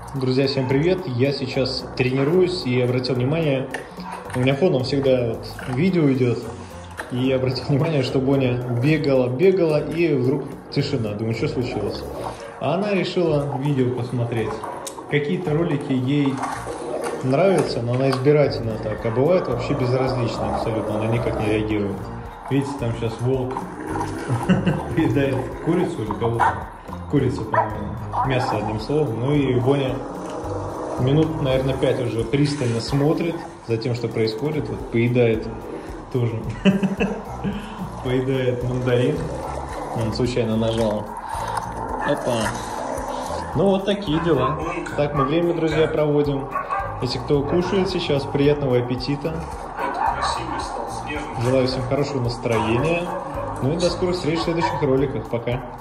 Друзья, всем привет! Я сейчас тренируюсь и обратил внимание, у меня фоном всегда вот видео идет, и обратил внимание, что Боня бегала, и вдруг тишина. Думаю, что случилось? А она решила видео посмотреть. Какие-то ролики ей нравятся, но она избирательно так, а бывает вообще безразлично абсолютно, она никак не реагирует. Видите, там сейчас волк поедает курицу или кого-то. Курицу, по-моему. Мясо, одним словом. Ну и Боня минут, наверное, 5 уже пристально смотрит за тем, что происходит. Вот поедает тоже. Поедает мандарин. Он случайно нажал. Опа. Ну вот такие дела. Так мы время, друзья, проводим. Если кто кушает сейчас, приятного аппетита. Желаю всем хорошего настроения. Ну и до скорых встреч в следующих роликах. Пока.